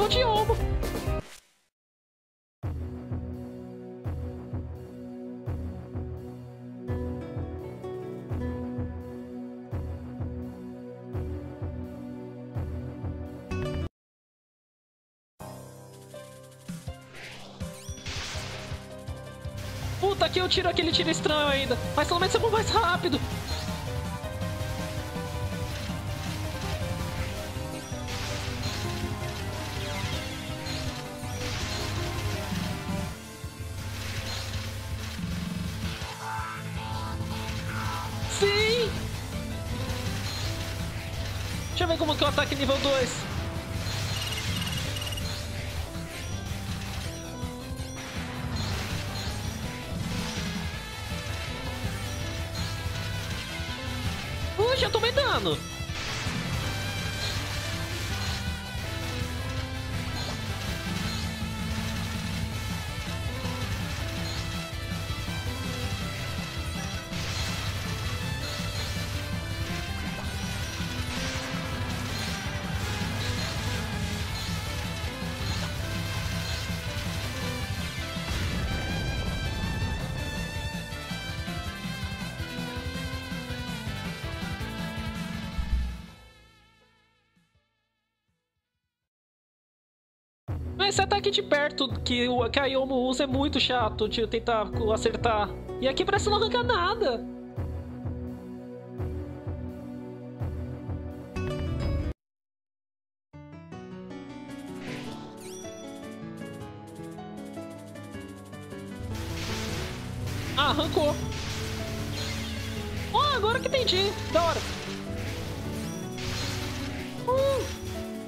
de Yomo. Puta, aqui eu tiro aquele tiro estranho ainda. Mas pelo menos eu vou mais rápido. Sim! Deixa eu ver como que é o ataque nível 2. Já tomei dano. Esse ataque de perto que a Yomo usa é muito chato de tentar acertar. E aqui parece não arrancar nada. Ah, arrancou. Oh, agora que entendi. Da hora. Uh.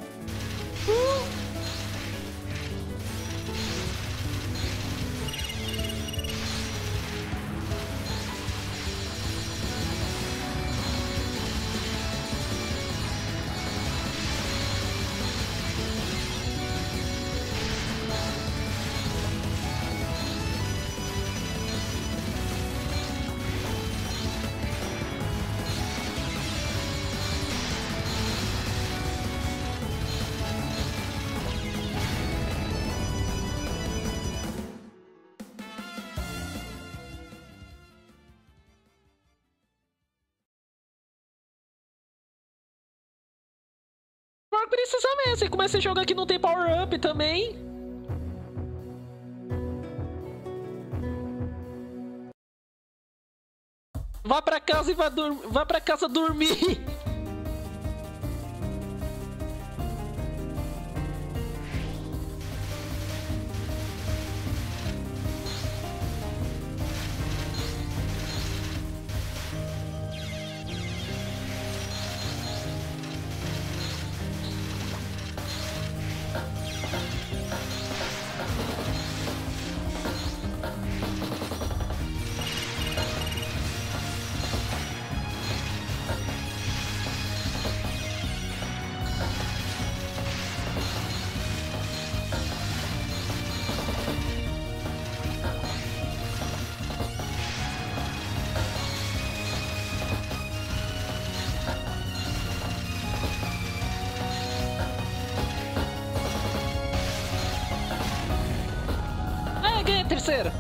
Agora precisa mesmo. Você começa a jogar que não tem power up também. Vá pra casa e vá pra casa dormir. Ganhei a terceira.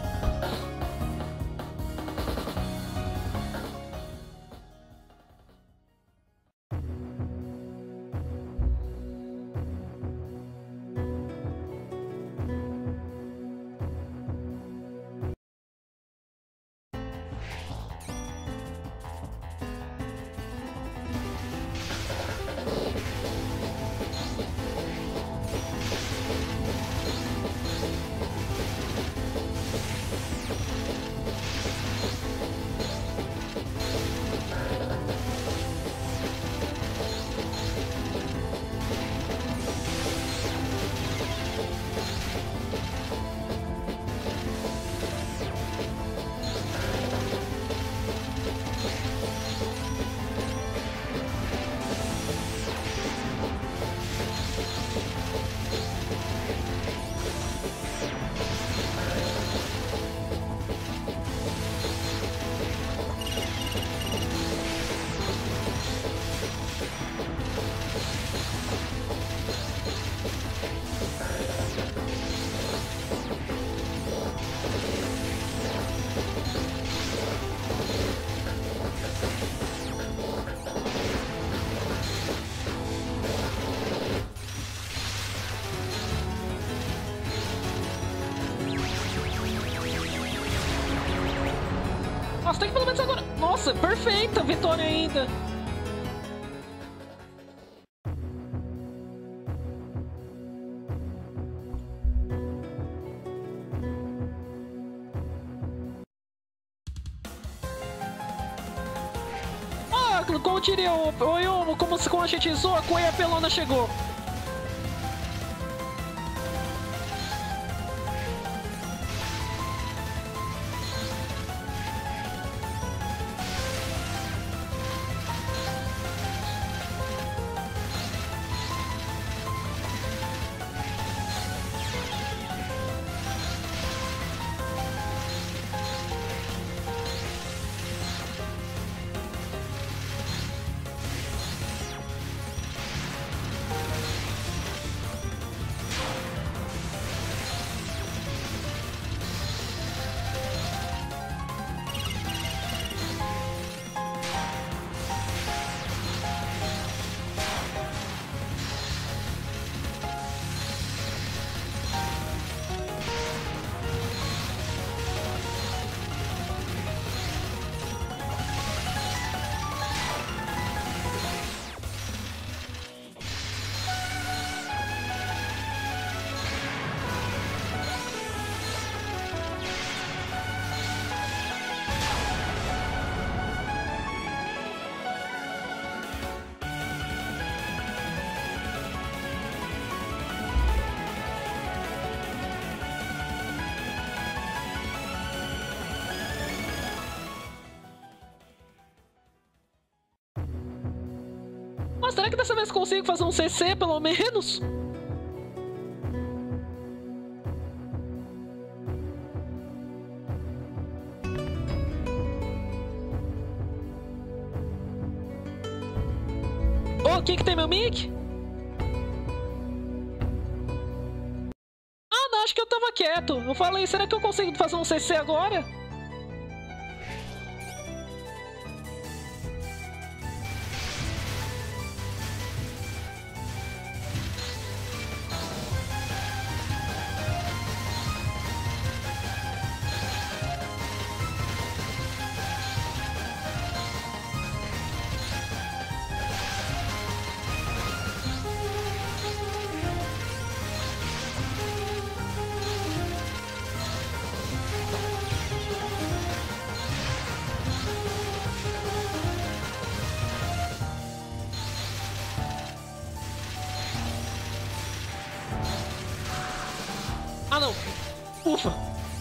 Nossa, tem que pelo menos agora. Nossa, perfeita vitória ainda. Ah, como diria o Yomo, como a gente zoa, a Coelha Pelona chegou. Mas será que dessa vez consigo fazer um CC pelo menos? Oh, quem que tem meu mic? Ah, não, acho que eu tava quieto. Eu falei, será que eu consigo fazer um CC agora? Ah, não. Ufa.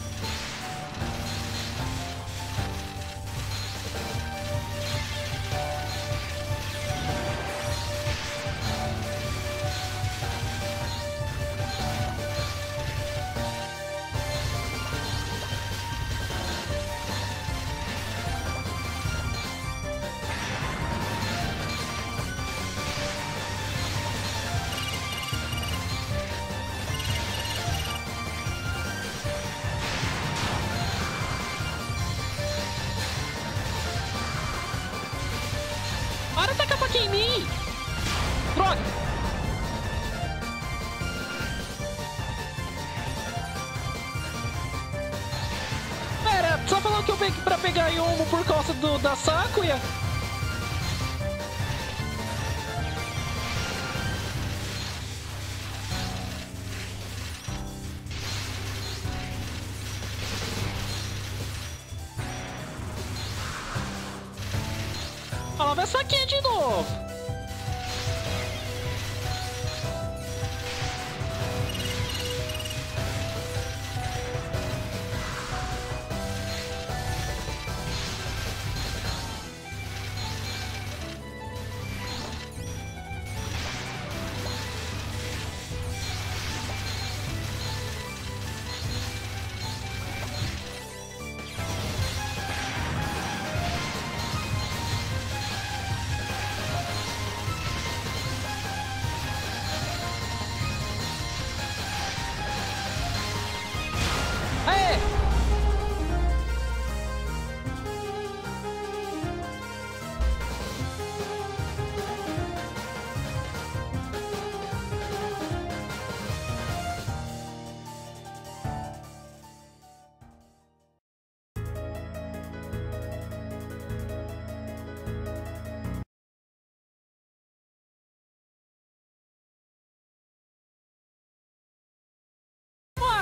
Para de tacar faquinha em mim! Droga! Pera, só falou que eu peguei pra pegar Yomo por causa da Sakuya? Olha lá, vai essa aqui de novo!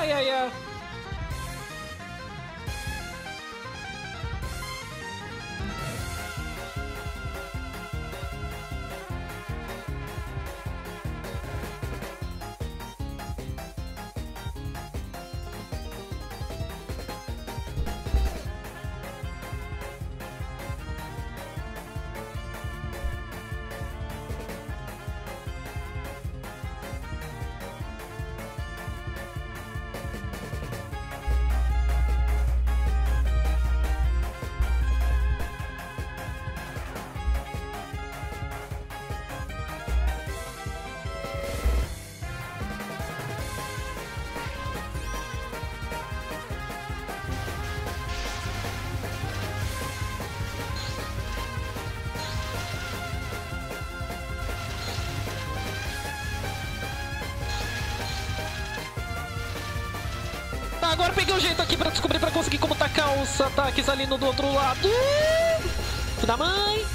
Ai, ai, ai. Agora peguei o jeito aqui pra descobrir, pra conseguir como tacar os ataques ali no do outro lado. Filho da mãe.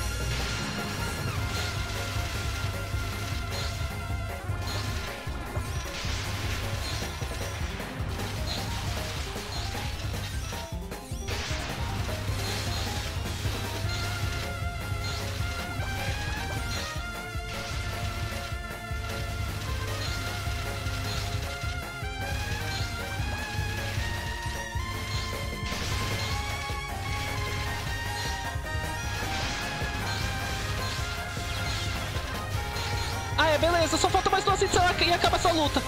Ah, é, beleza. Só falta mais 2 hits e acaba essa luta.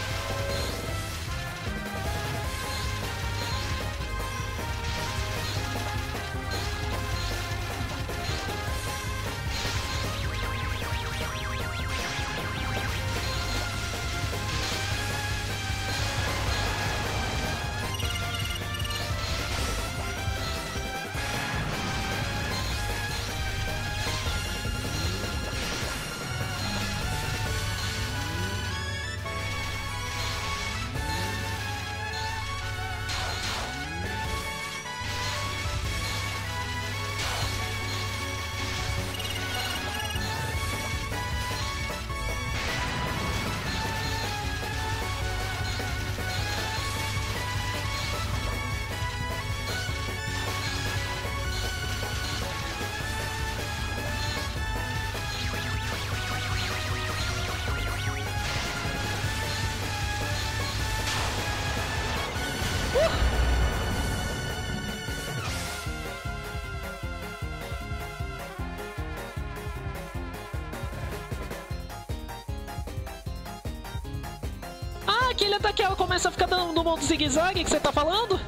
Ah, aquele ataque ela começa a ficar dando no modo zigue-zague que você tá falando?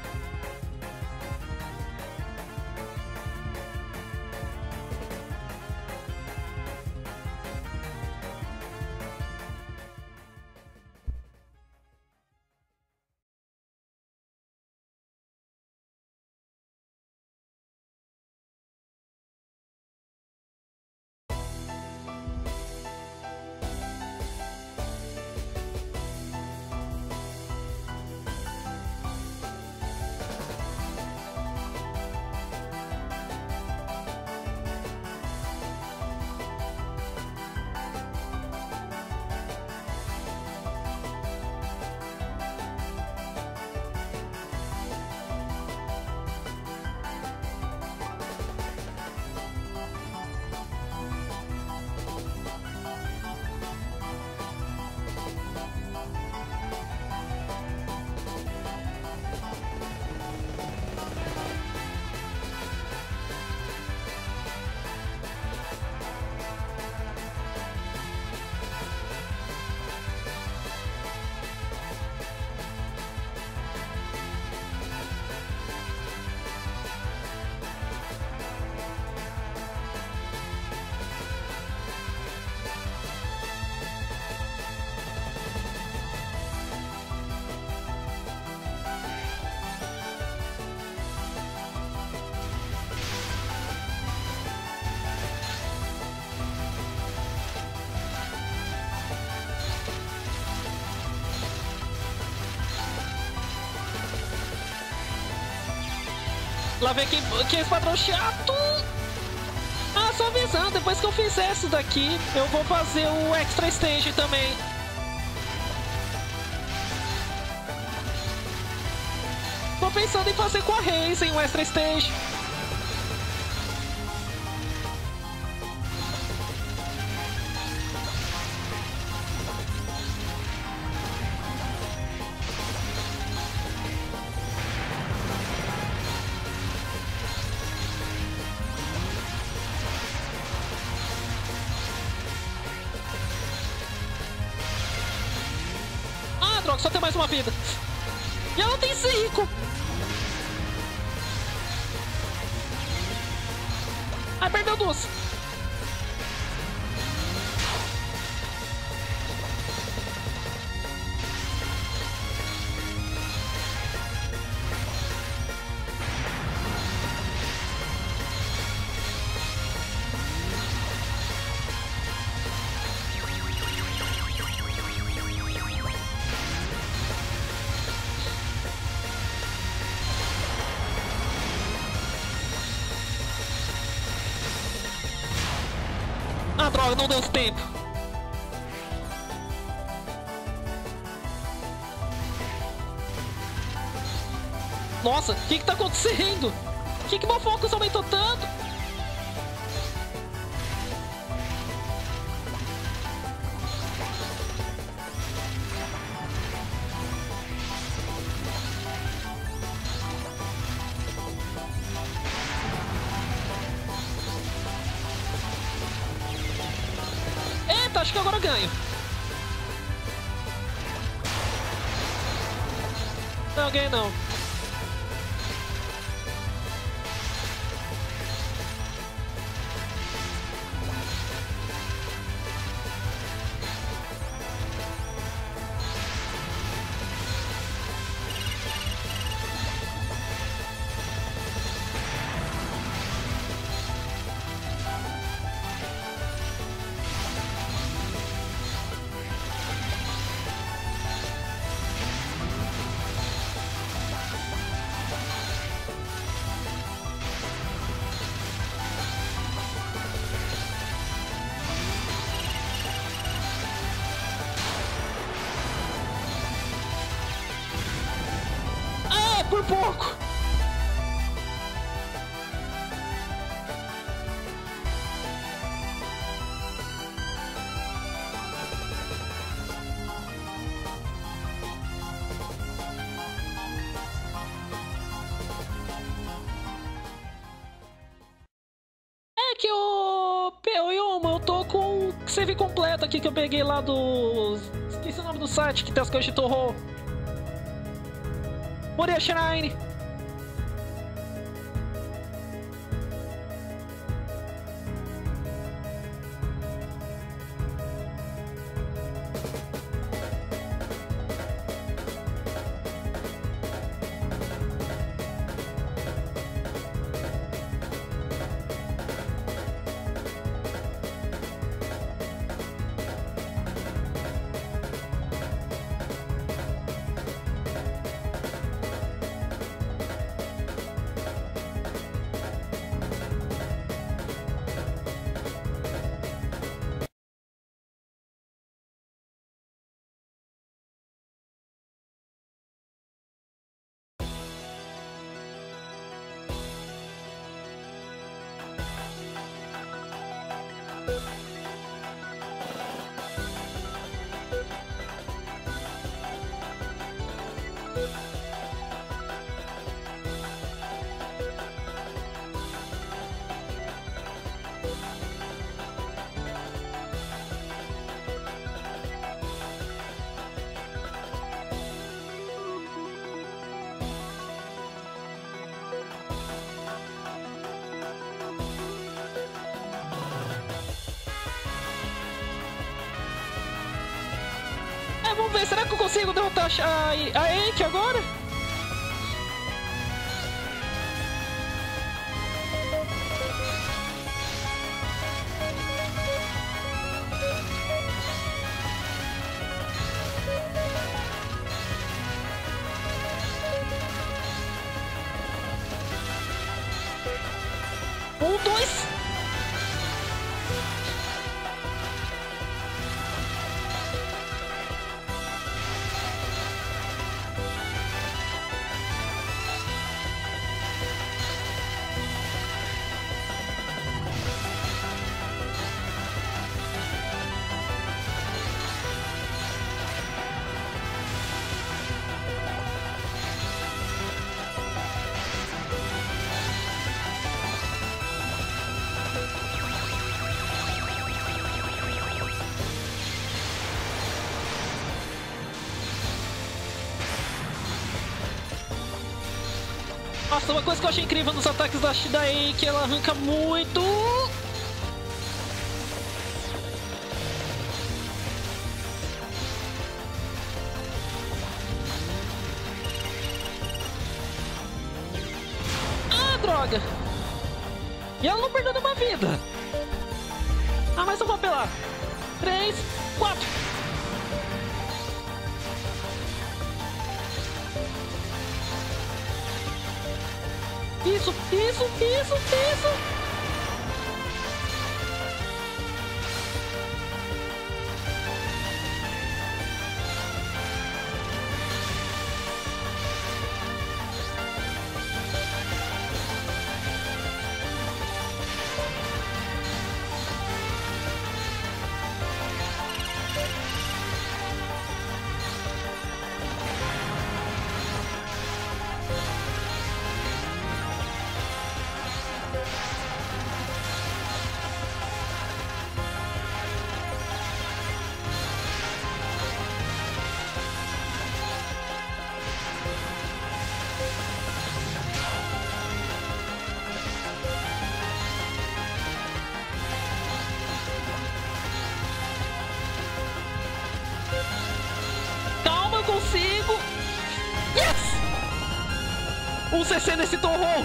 Lá vem que é esse padrão chato. Ah, só avisando, depois que eu fizer isso daqui, eu vou fazer o Extra Stage também. tô pensando em fazer com a Raze em um Extra Stage. Ah, droga, só tem mais uma vida. E ela tem 5. Ai, perdeu 2. Ah, droga, não deu tempo. Nossa, o que tá acontecendo? Por que meu focus aumentou tanto? Eita, acho que agora eu ganho. Não, ganhei não. Por pouco. É que o Yoma, eu tô com save completo aqui que eu peguei lá do... Esqueci o nome do site que tem as coisas de Torro. Moria Shrine. Vamos ver, será que eu consigo derrotar a Enki agora? Um, dois. Nossa, uma coisa que eu achei incrível nos ataques da Shidai é que ela arranca muito. Ah, droga! E ela não perdeu nenhuma vida. Ah, mas eu vou apelar. 3, 4. Isso, isso, isso, isso. Calma, eu consigo. Yes! Um CC nesse torrão.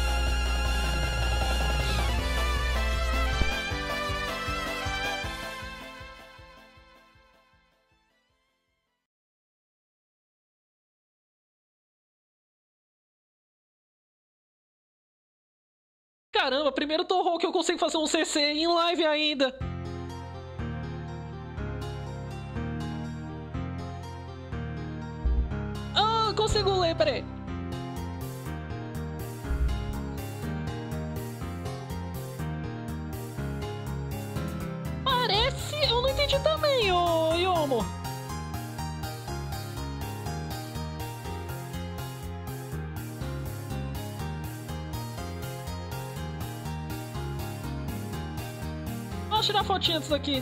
Caramba, primeiro torrão que eu consigo fazer um CC em live ainda. Ah, consigo ler, peraí. Parece... Eu não entendi também, ô Yomo. Vou tirar fotinha disso aqui.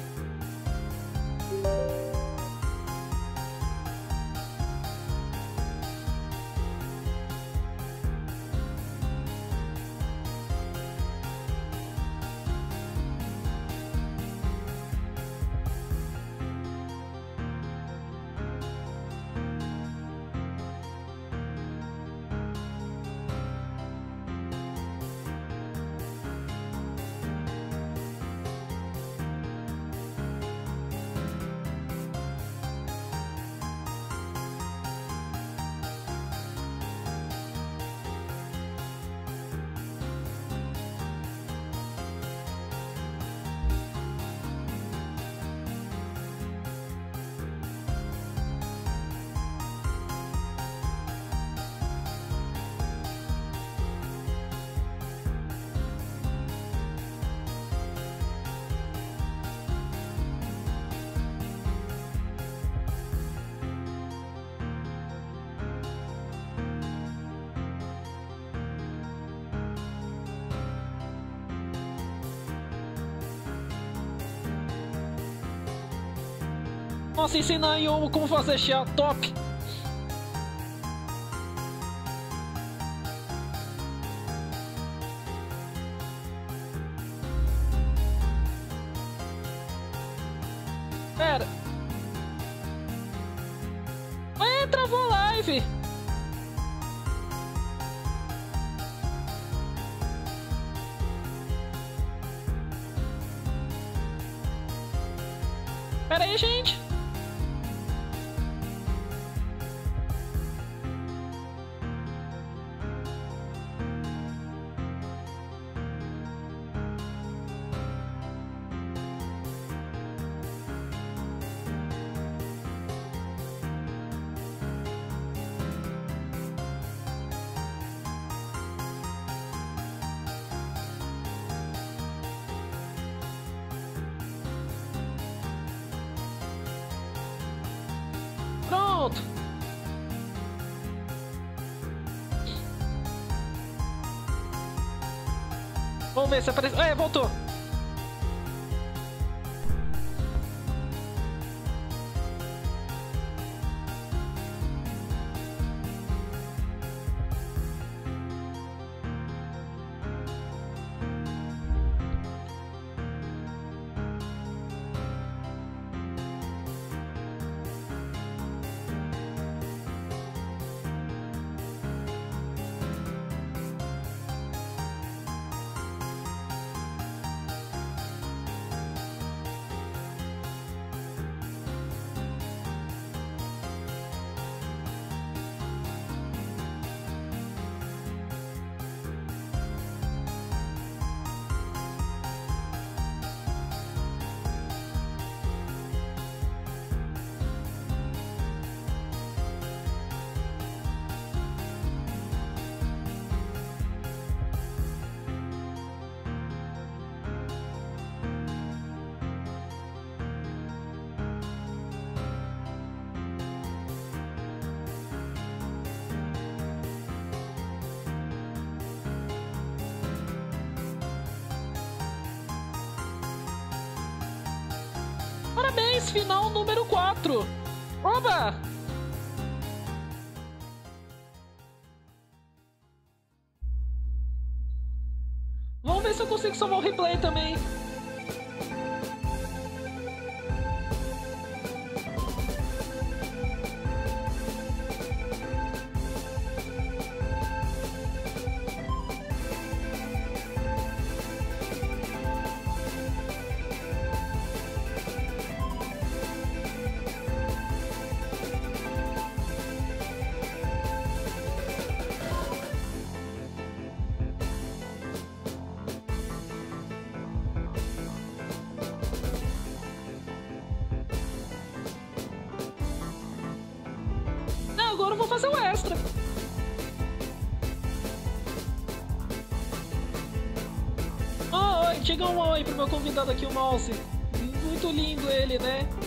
Nossa, ensinar a Yomo como fazer chá, top! Pera! Travou a live! Pera aí, gente! Pronto! Vamos ver se apareceu. É, voltou! boss final número 4. Oba! Vamos ver se eu consigo salvar o replay também. Agora eu vou fazer o extra. Oi, chega um oi pro meu convidado aqui, o Mouse. Muito lindo ele, né?